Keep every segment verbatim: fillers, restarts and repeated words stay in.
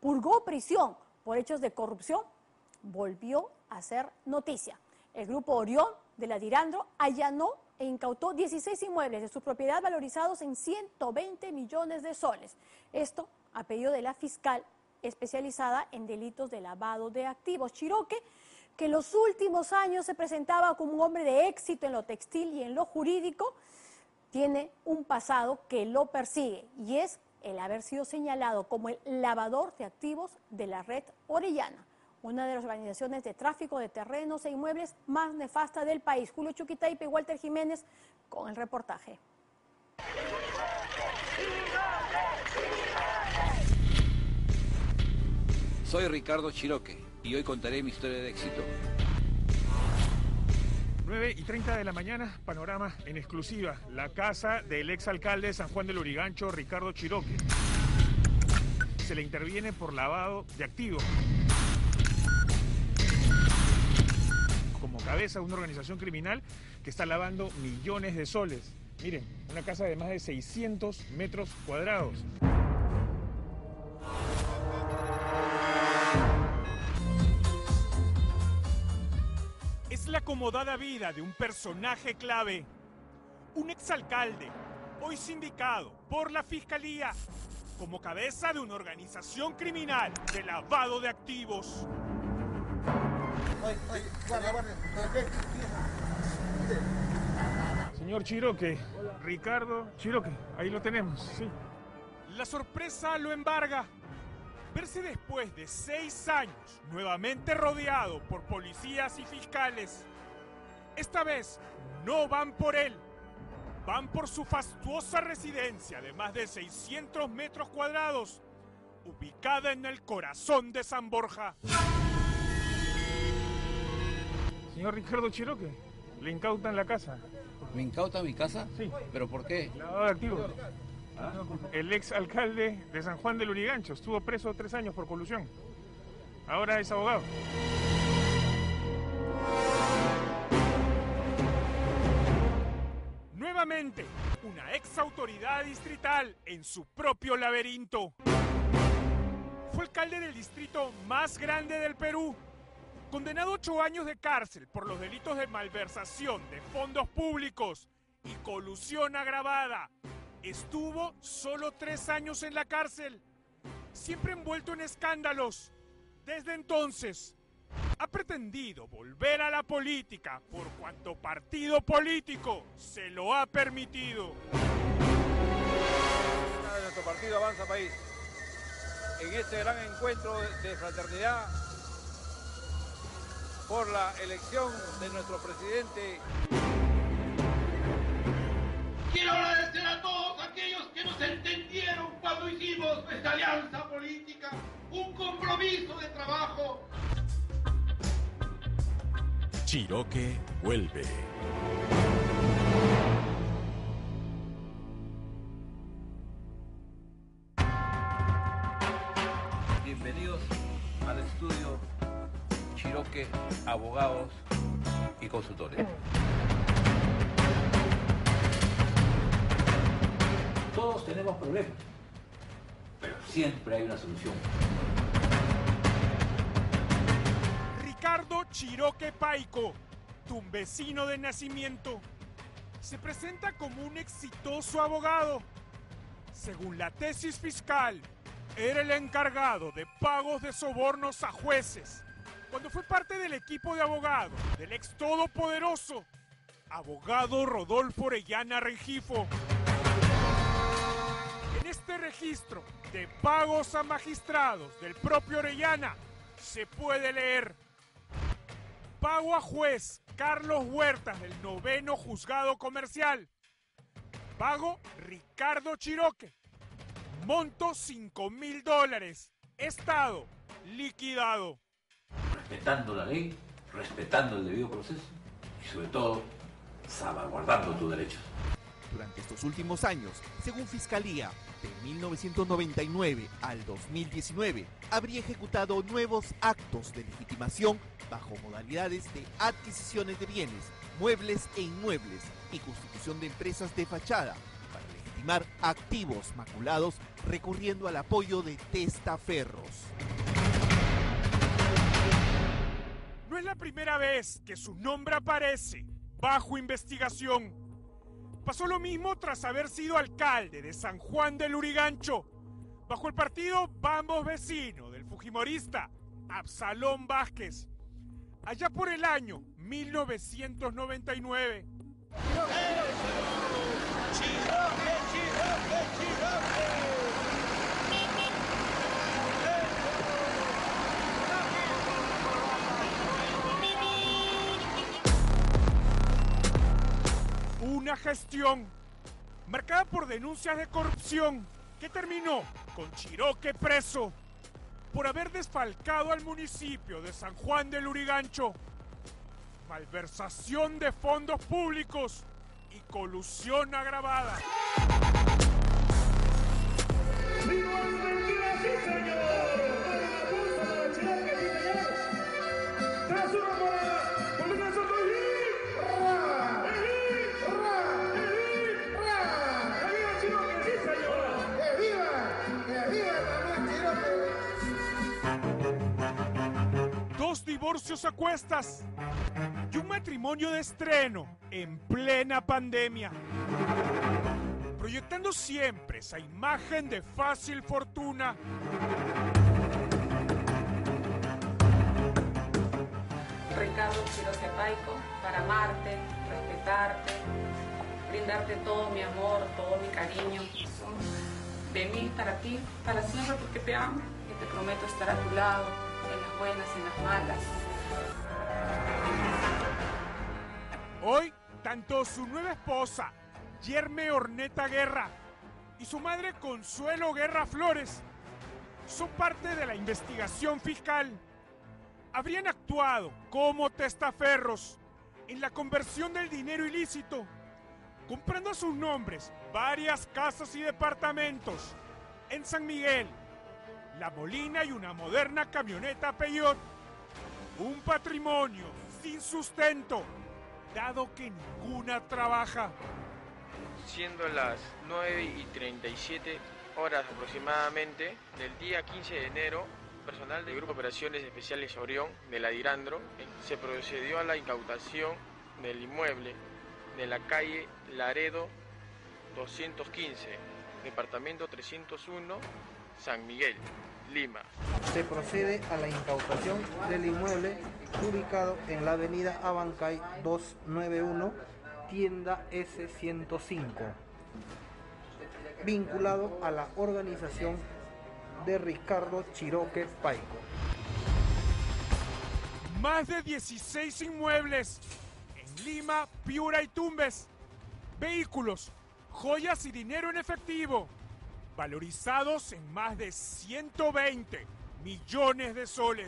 purgó prisión por hechos de corrupción, volvió a ser noticia. El grupo Orión de la Dirandro allanó e incautó dieciséis inmuebles de su propiedad valorizados en ciento veinte millones de soles. Esto a pedido de la fiscal especializada en delitos de lavado de activos. Chiroque, que en los últimos años se presentaba como un hombre de éxito en lo textil y en lo jurídico, tiene un pasado que lo persigue y es el haber sido señalado como el lavador de activos de la red Orellana, una de las organizaciones de tráfico de terrenos e inmuebles más nefasta del país. Julio Chuquitaipe y Walter Jiménez con el reportaje. Soy Ricardo Chiroque y hoy contaré mi historia de éxito. nueve y treinta de la mañana, panorama en exclusiva. La casa del exalcalde de San Juan del Lurigancho, Ricardo Chiroque. Se le interviene por lavado de activos. Como cabeza de una organización criminal que está lavando millones de soles. Miren, una casa de más de seiscientos metros cuadrados. Es la acomodada vida de un personaje clave, un exalcalde, hoy sindicado por la Fiscalía como cabeza de una organización criminal de lavado de activos. Señor Chiroque, Ricardo Chiroque, ahí lo tenemos, sí. La sorpresa lo embarga. Verse después de seis años nuevamente rodeado por policías y fiscales. Esta vez no van por él, van por su fastuosa residencia de más de seiscientos metros cuadrados, ubicada en el corazón de San Borja. Señor Ricardo Chiroque, le incautan la casa. ¿Me incautan mi casa? Sí. ¿Pero por qué? Lavado de activos. ¿Ah? El ex alcalde de San Juan del Lurigancho estuvo preso tres años por colusión. Ahora es abogado. Nuevamente, una ex autoridad distrital en su propio laberinto. Fue alcalde del distrito más grande del Perú, condenado a ocho años de cárcel por los delitos de malversación de fondos públicos y colusión agravada. Estuvo solo tres años en la cárcel, siempre envuelto en escándalos. Desde entonces, ha pretendido volver a la política por cuanto partido político se lo ha permitido. Nuestro partido Avanza País, en este gran encuentro de fraternidad por la elección de nuestro presidente. Quiero agradecer a todos aquellos que nos entendieron cuando hicimos nuestra alianza política, un compromiso de trabajo. Chiroque vuelve. Bienvenidos al estudio Chiroque, abogados y consultores. Todos tenemos problemas, pero siempre hay una solución. Ricardo Chiroque Paico, tumbesino de nacimiento, se presenta como un exitoso abogado. Según la tesis fiscal, era el encargado de pagos de sobornos a jueces cuando fue parte del equipo de abogados del ex todopoderoso abogado Rodolfo Orellana Rengifo. En este registro de pagos a magistrados del propio Orellana se puede leer: pago a juez Carlos Huertas del noveno juzgado comercial. Pago Ricardo Chiroque. Monto cinco mil dólares. Estado liquidado. Respetando la ley, respetando el debido proceso y sobre todo salvaguardando tus derechos. Durante estos últimos años, según Fiscalía, de mil novecientos noventa y nueve al dos mil diecinueve, habría ejecutado nuevos actos de legitimación bajo modalidades de adquisiciones de bienes, muebles e inmuebles y constitución de empresas de fachada para limar activos maculados recurriendo al apoyo de testaferros. No es la primera vez que su nombre aparece bajo investigación. Pasó lo mismo tras haber sido alcalde de San Juan del Lurigancho, bajo el partido Vamos Vecino del fujimorista Absalón Vázquez, allá por el año mil novecientos noventa y nueve. Una gestión marcada por denuncias de corrupción que terminó con Chiroque preso por haber desfalcado al municipio de San Juan del Lurigancho, malversación de fondos públicos y colusión agravada. Dos divorcios a cuestas y un matrimonio de estreno en plena pandemia, proyectando siempre esa imagen de fácil fortuna. Ricardo Chiroque Paico, para amarte, respetarte, brindarte todo mi amor, todo mi cariño, de mí para ti, para siempre, porque te amo y te prometo estar a tu lado, en las buenas y en las malas. Hoy, tanto su nueva esposa, Yerme Orneta Guerra, y su madre Consuelo Guerra Flores son parte de la investigación fiscal. Habrían actuado como testaferros en la conversión del dinero ilícito, comprando a sus nombres varias casas y departamentos en San Miguel, La Molina y una moderna camioneta Peugeot. Un patrimonio sin sustento, dado que ninguna trabaja. Siendo las nueve y treinta y siete horas aproximadamente del día quince de enero, personal del Grupo de Operaciones Especiales Orión de la Dirandro se procedió a la incautación del inmueble de la calle Laredo doscientos quince, departamento trescientos uno, San Miguel, Lima. Se procede a la incautación del inmueble ubicado en la avenida Abancay doscientos noventa y uno, tienda ese ciento cinco, vinculado a la organización de Ricardo Chiroque Paico. Más de dieciséis inmuebles en Lima, Piura y Tumbes, vehículos, joyas y dinero en efectivo, valorizados en más de ciento veinte millones de soles.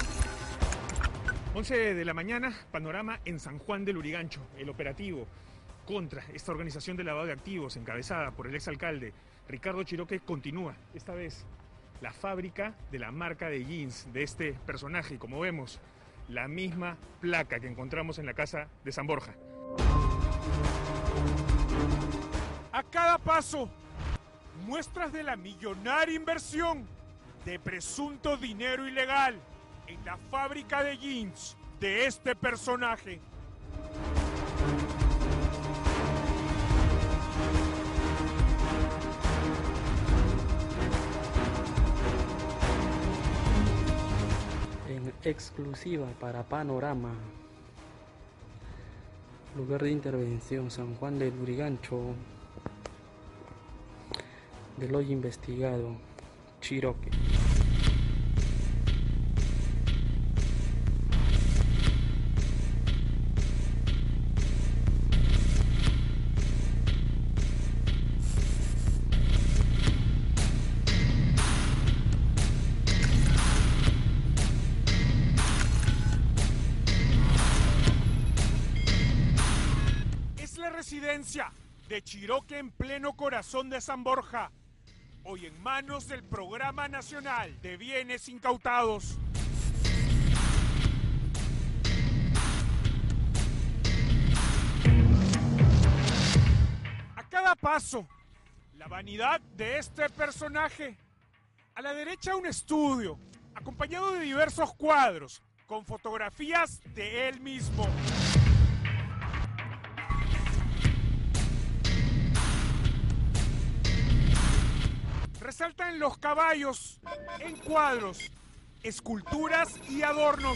once de la mañana, panorama en San Juan del Lurigancho. El operativo contra esta organización de lavado de activos encabezada por el exalcalde Ricardo Chiroque continúa. Esta vez la fábrica de la marca de jeans de este personaje, y como vemos, la misma placa que encontramos en la casa de San Borja. A cada paso, muestras de la millonaria inversión de presunto dinero ilegal en la fábrica de jeans de este personaje. En exclusiva para Panorama, lugar de intervención San Juan del Lurigancho, del hoy investigado Chiroque. Residencia de Chiroque en pleno corazón de San Borja, hoy en manos del Programa Nacional de Bienes Incautados. A cada paso, La vanidad de este personaje. A la derecha un estudio, acompañado de diversos cuadros, con fotografías de él mismo. Resaltan los caballos en cuadros, esculturas y adornos.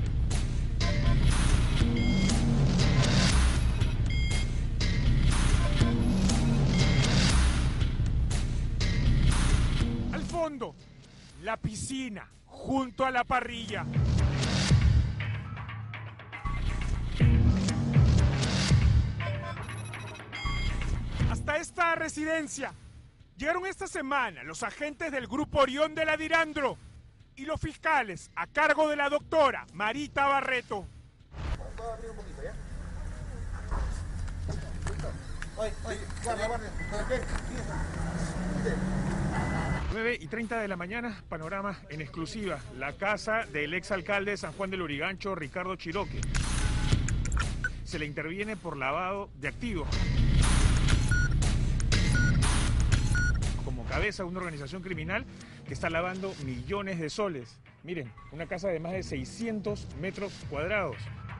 Al fondo, la piscina junto a la parrilla. Hasta esta residencia llegaron esta semana los agentes del Grupo Orión de la Dirandro y los fiscales a cargo de la doctora Marita Barreto. nueve y treinta de la mañana, panorama en exclusiva, la casa del exalcalde de San Juan del Lurigancho, Ricardo Chiroque. Se le interviene por lavado de activos. Como cabeza de una organización criminal que está lavando millones de soles. Miren, una casa de más de seiscientos metros cuadrados.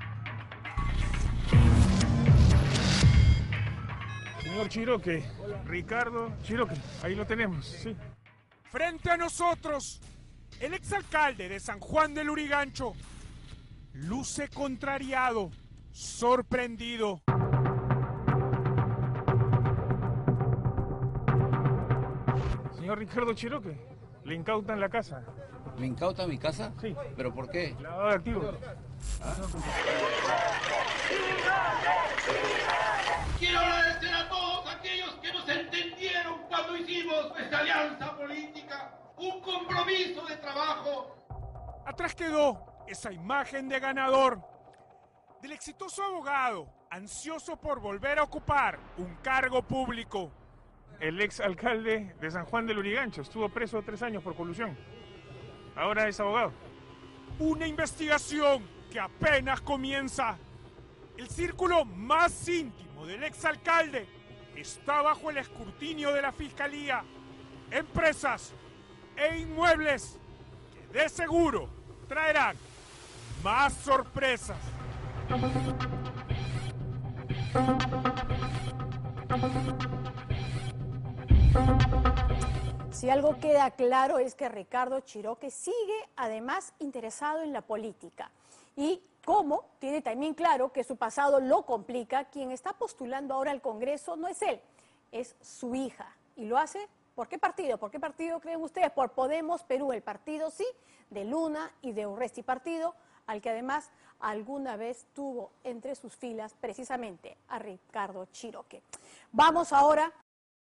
Señor Chiroque, Ricardo Chiroque, ahí lo tenemos, sí. Frente a nosotros, el exalcalde de San Juan del Lurigancho luce contrariado, sorprendido. Señor Ricardo Chiroque, le incautan la casa. ¿Me incautan mi casa? Sí. ¿Pero por qué? Lavado de activos. ¿Ah? Quiero agradecer a todos aquellos que nos entendieron cuando hicimos esta alianza política, un compromiso de trabajo. Atrás quedó esa imagen de ganador, del exitoso abogado, ansioso por volver a ocupar un cargo público. El ex alcalde de San Juan del Lurigancho estuvo preso tres años por colusión. Ahora es abogado. Una investigación que apenas comienza. El círculo más íntimo del exalcalde está bajo el escrutinio de la Fiscalía. Empresas e inmuebles que de seguro traerán más sorpresas. Si algo queda claro es que Ricardo Chiroque sigue además interesado en la política y como tiene también claro que su pasado lo complica, quien está postulando ahora al Congreso no es él, es su hija y lo hace. ¿Por qué partido? ¿Por qué partido creen ustedes? Por Podemos Perú, el partido sí, de Luna y de Urresti, partido al que además alguna vez tuvo entre sus filas precisamente a Ricardo Chiroque. Vamos ahora